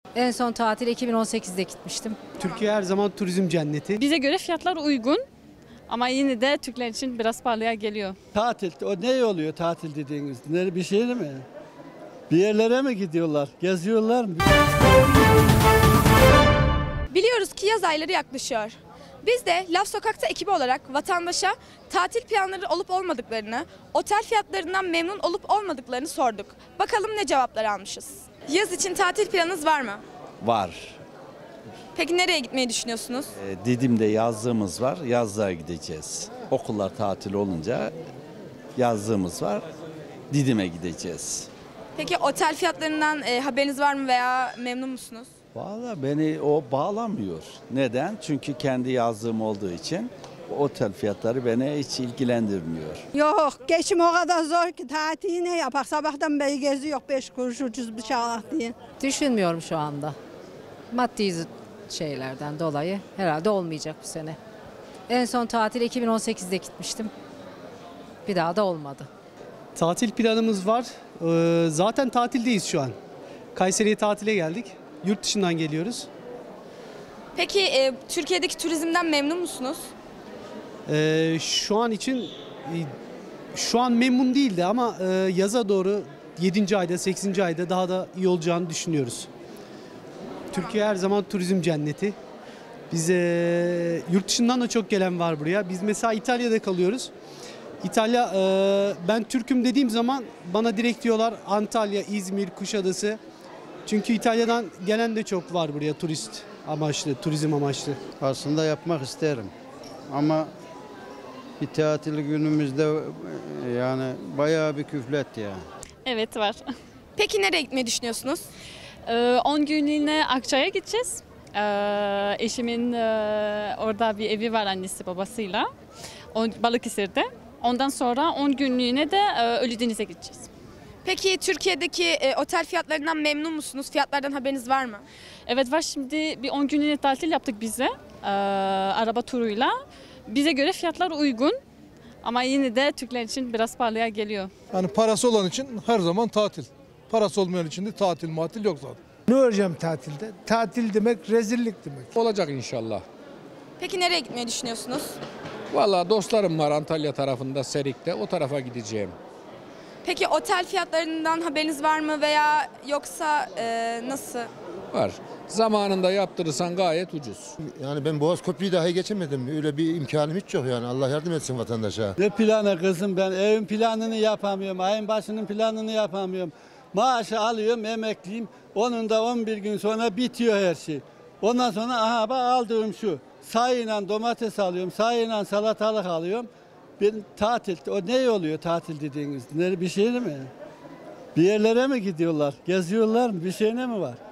En son tatil 2018'de gitmiştim. Türkiye her zaman turizm cenneti. Bize göre fiyatlar uygun ama yine de Türkler için biraz pahalıya geliyor. Tatil, o ne oluyor tatil dediğiniz? Bir şey mi? Bir yerlere mi gidiyorlar? Geziyorlar mı? Biliyoruz ki yaz ayları yaklaşıyor. Biz de Laf Sokak'ta ekibi olarak vatandaşa tatil planları olup olmadıklarını, otel fiyatlarından memnun olup olmadıklarını sorduk. Bakalım ne cevaplar almışız. Yaz için tatil planınız var mı? Var. Peki nereye gitmeyi düşünüyorsunuz? Didim'de yazlığımız var. Yazlığa gideceğiz. Okullar tatil olunca yazlığımız var. Didim'e gideceğiz. Peki otel fiyatlarından haberiniz var mı veya memnun musunuz? Vallahi beni o bağlamıyor. Neden? Çünkü kendi yazlığım olduğu için otel fiyatları beni hiç ilgilendirmiyor. Yok, geçim o kadar zor ki tatili ne yapak? Sabahtan beri geziyor 5 kuruş ucuz bir şey alak diye. Düşünmüyorum şu anda. Maddi şeylerden dolayı herhalde olmayacak bu sene. En son tatil 2018'de gitmiştim. Bir daha da olmadı. Tatil planımız var. Zaten tatildeyiz şu an. Kayseri'ye tatile geldik. Yurt dışından geliyoruz. Peki Türkiye'deki turizmden memnun musunuz? Şu an için şu an memnun değildi ama yaza doğru 7. ayda 8. ayda daha da iyi olacağını düşünüyoruz. Türkiye her zaman turizm cenneti. Bize yurt dışından da çok gelen var buraya. Biz mesela İtalya'da kalıyoruz. İtalya, ben Türk'üm dediğim zaman bana direkt diyorlar Antalya, İzmir, Kuşadası. Çünkü İtalya'dan gelen de çok var buraya turist amaçlı, turizm amaçlı. Aslında yapmak isterim ama bir tatil günümüzde yani bayağı bir küflet ya. Evet var. Peki nereye gitmeyi düşünüyorsunuz? 10 günlüğüne Akçay'a gideceğiz. Eşimin orada bir evi var annesi babasıyla. Balıkesir'de. Ondan sonra 10 günlüğüne de Ölüdeniz'e gideceğiz. Peki Türkiye'deki otel fiyatlarından memnun musunuz? Fiyatlardan haberiniz var mı? Evet var, şimdi bir 10 günlüğüne tatil yaptık bize araba turuyla. Bize göre fiyatlar uygun ama yine de Türkler için biraz pahalıya geliyor. Yani parası olan için her zaman tatil. Parası olmayan için de tatil yok zaten. Ne olacağım tatilde? Tatil demek rezillik demek. Olacak inşallah. Peki nereye gitmeyi düşünüyorsunuz? Vallahi dostlarım var Antalya tarafında, Serik'te, o tarafa gideceğim. Peki otel fiyatlarından haberiniz var mı veya yoksa nasıl? Var. Zamanında yaptırırsan gayet ucuz. Yani ben Boğaz Köprü'yü dahi geçemedim. Öyle bir imkanım hiç yok yani. Allah yardım etsin vatandaşa. Ne planı kızım, ben evin planını yapamıyorum. Ayın başının planını yapamıyorum. Maaşı alıyorum, emekliyim. Onun da 11 gün sonra bitiyor her şey. Ondan sonra aha bak aldığım şu. Sayıyla domates alıyorum, sayıyla salatalık alıyorum. Ben tatil, o ne oluyor tatil dediğiniz? Bir şey mi? Bir yerlere mi gidiyorlar? Geziyorlar mı? Bir şey mi var?